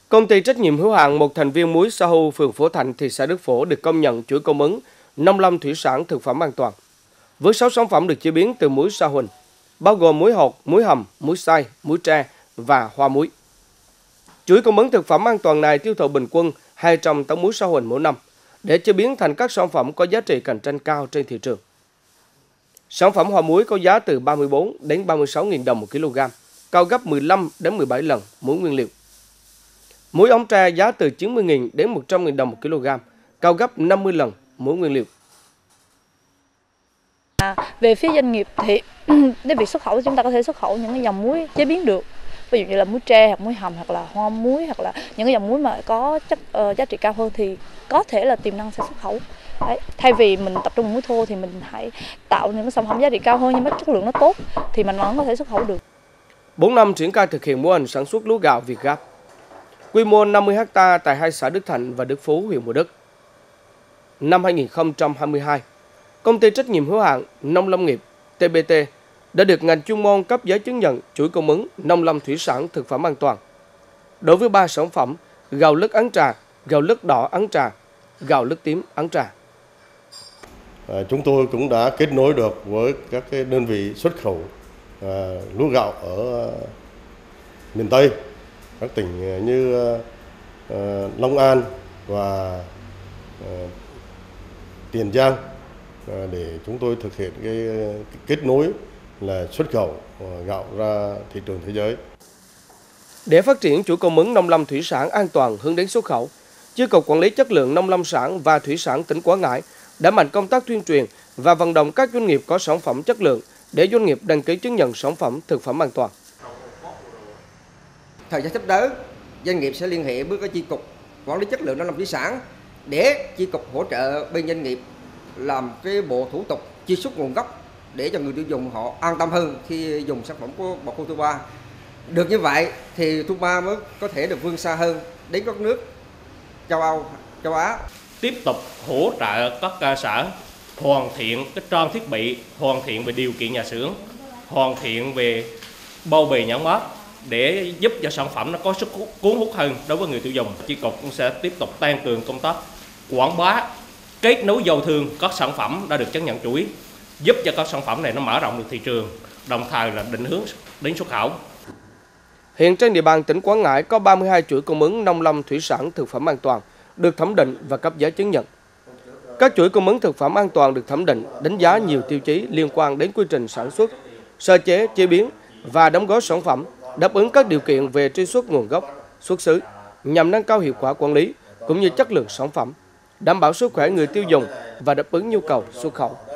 Công ty trách nhiệm hữu hạn một thành viên muối Sa Hu, phường Phổ Thạnh, thị xã Đức Phổ được công nhận chuỗi cung ứng nông lâm thủy sản thực phẩm an toàn. Với 6 sản phẩm được chế biến từ muối sa huỳnh, bao gồm muối hột, muối hầm, muối xay, muối tre và hoa muối. Chuỗi cung ứng thực phẩm an toàn này tiêu thụ bình quân 200 tấn muối sa huỳnh mỗi năm để chế biến thành các sản phẩm có giá trị cạnh tranh cao trên thị trường. Sản phẩm hoa muối có giá từ 34 đến 36.000 đồng 1 kg, cao gấp 15 đến 17 lần muối nguyên liệu. Muối ống tre giá từ 90.000 đến 100.000 đồng 1 kg, cao gấp 50 lần muối nguyên liệu. Về phía doanh nghiệp thì để việc xuất khẩu chúng ta có thể xuất khẩu những cái dòng muối chế biến được, ví dụ như là muối tre hoặc muối hầm hoặc là hoa muối hoặc là những cái dòng muối mà có chất giá trị cao hơn thì có thể là tiềm năng sẽ xuất khẩu. Đấy. Thay vì mình tập trung muối thô thì mình hãy tạo những cái sản phẩm giá trị cao hơn nhưng mà chất lượng nó tốt thì mình vẫn có thể xuất khẩu được. 4 năm triển khai thực hiện mô hình sản xuất lúa gạo Việt Gáp. Quy mô 50 ha tại hai xã Đức Thạnh và Đức Phú, huyện Mộ Đức. Năm 2022, Công ty trách nhiệm hữu hạn Nông lâm nghiệp TBT đã được ngành chuyên môn cấp giấy chứng nhận chuỗi cung ứng nông lâm thủy sản thực phẩm an toàn. Đối với 3 sản phẩm: gạo lứt ắng trà, gạo lứt đỏ ắng trà, gạo lứt tím ắng trà. Chúng tôi cũng đã kết nối được với các cái đơn vị xuất khẩu lúa gạo ở miền Tây, các tỉnh như Long An và Tiền Giang để chúng tôi thực hiện cái kết nối là xuất khẩu gạo ra thị trường thế giới. Để phát triển chuỗi cung ứng nông lâm thủy sản an toàn hướng đến xuất khẩu, Chi cục Quản lý chất lượng nông lâm sản và thủy sản tỉnh Quảng Ngãi đã mạnh công tác tuyên truyền và vận động các doanh nghiệp có sản phẩm chất lượng để doanh nghiệp đăng ký chứng nhận sản phẩm thực phẩm an toàn. Thời gian sắp tới, doanh nghiệp sẽ liên hệ với Chi cục Quản lý chất lượng nông lâm thủy sản để Chi cục hỗ trợ bên doanh nghiệp làm cái bộ thủ tục truy xuất nguồn gốc để cho người tiêu dùng họ an tâm hơn khi dùng sản phẩm của bò khô Thu-Ba. Được như vậy thì Thu-Ba mới có thể được vươn xa hơn đến các nước châu Âu, châu Á. Tiếp tục hỗ trợ các cơ sở hoàn thiện cái trang thiết bị, hoàn thiện về điều kiện nhà xưởng, hoàn thiện về bao bì nhãn mác để giúp cho sản phẩm nó có sức cuốn hút hơn đối với người tiêu dùng. Chi cục cũng sẽ tiếp tục tăng cường công tác quảng bá, kết nối giao thương các sản phẩm đã được chứng nhận chuỗi, giúp cho các sản phẩm này nó mở rộng được thị trường, đồng thời là định hướng đến xuất khẩu. Hiện trên địa bàn tỉnh Quảng Ngãi có 32 chuỗi cung ứng nông lâm thủy sản thực phẩm an toàn được thẩm định và cấp giấy chứng nhận. Các chuỗi cung ứng thực phẩm an toàn được thẩm định, đánh giá nhiều tiêu chí liên quan đến quy trình sản xuất, sơ chế, chế biến và đóng gói sản phẩm, đáp ứng các điều kiện về truy xuất nguồn gốc, xuất xứ nhằm nâng cao hiệu quả quản lý cũng như chất lượng sản phẩm, đảm bảo sức khỏe người tiêu dùng và đáp ứng nhu cầu xuất khẩu.